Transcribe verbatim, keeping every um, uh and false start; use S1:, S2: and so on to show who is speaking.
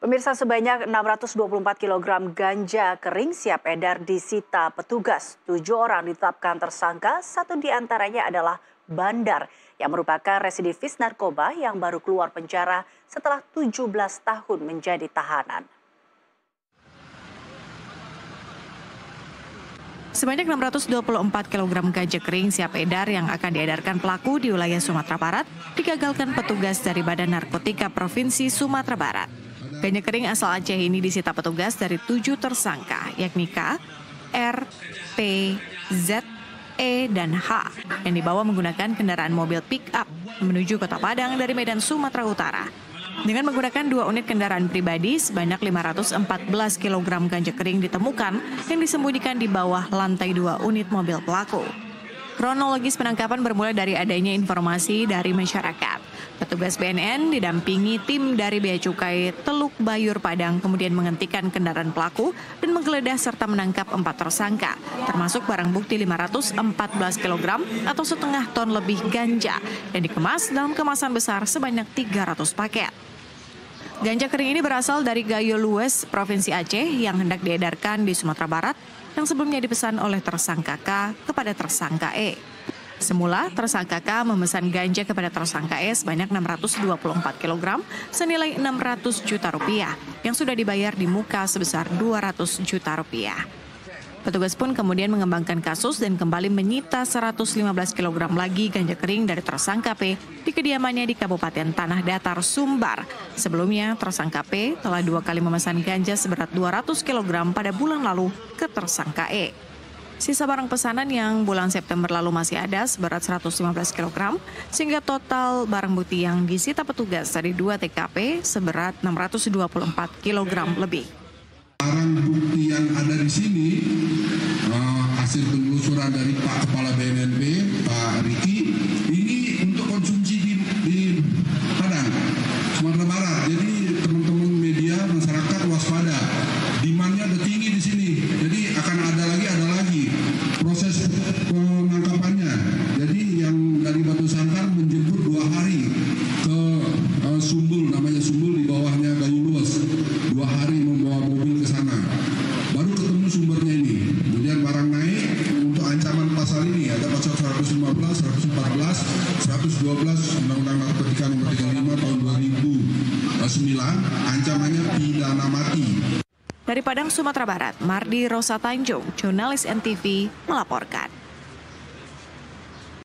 S1: Pemirsa, sebanyak enam ratus dua puluh empat kilogram ganja kering siap edar disita petugas. Tujuh orang ditetapkan tersangka, satu diantaranya adalah Bandar yang merupakan residivis narkoba yang baru keluar penjara setelah tujuh belas tahun menjadi tahanan.
S2: Sebanyak enam ratus dua puluh empat kilogram ganja kering siap edar yang akan diedarkan pelaku di wilayah Sumatera Barat digagalkan petugas dari Badan Narkotika Provinsi Sumatera Barat. Ganja kering asal Aceh ini disita petugas dari tujuh tersangka, yakni K, R, P, Z, E, dan H, yang dibawa menggunakan kendaraan mobil pick-up menuju Kota Padang dari Medan, Sumatera Utara. Dengan menggunakan dua unit kendaraan pribadi, sebanyak lima ratus empat belas kilogram ganja kering ditemukan yang disembunyikan di bawah lantai dua unit mobil pelaku. Kronologis penangkapan bermula dari adanya informasi dari masyarakat. Petugas B N N didampingi tim dari Bea Cukai Teluk Bayur Padang kemudian menghentikan kendaraan pelaku dan menggeledah serta menangkap empat tersangka, termasuk barang bukti lima ratus empat belas kilogram atau setengah ton lebih ganja yang dikemas dalam kemasan besar sebanyak tiga ratus paket. Ganja kering ini berasal dari Gayo Lues, Provinsi Aceh yang hendak diedarkan di Sumatera Barat yang sebelumnya dipesan oleh tersangka K kepada tersangka E. Semula, tersangka K memesan ganja kepada tersangka E sebanyak enam ratus dua puluh empat kilogram senilai enam ratus juta rupiah yang sudah dibayar di muka sebesar dua ratus juta rupiah. Petugas pun kemudian mengembangkan kasus dan kembali menyita seratus lima belas kilogram lagi ganja kering dari tersangka P di kediamannya di Kabupaten Tanah Datar, Sumbar. Sebelumnya, tersangka P telah dua kali memesan ganja seberat dua ratus kilogram pada bulan lalu ke tersangka E. Sisa barang pesanan yang bulan September lalu masih ada seberat seratus lima belas kilogram, sehingga total barang bukti yang disita petugas dari dua T K P seberat enam ratus dua puluh empat kilogram lebih.
S3: Barang bukti yang ada di sini, uh, hasil penelusuran dari Pak Kepala B N N B, Pak Riki, ini untuk konsumsi di, di Padang, Sumatera Barat. Jadi teman-teman media, masyarakat waspada, demandnya ada tinggi di sini. Jadi akan ada lagi, ada lagi proses penangkapannya. Jadi yang dari Batu Sangkar menjemput dua hari ke uh, Sumbul, namanya Sumbul di bawahnya Gayo Lues, dua hari membawa mobil ke sana. Baru ketemu sumbernya ini. Kemudian barang naik untuk ancaman pasal ini ada pasal seratus lima belas, seratus empat belas, seratus dua belas Undang-Undang Narkotika Nomor tiga puluh lima Tahun dua ribu sembilan, ancamannya pidana mati.
S2: Dari Padang, Sumatera Barat, Mardi Rosa Tanjung, jurnalis N T V melaporkan.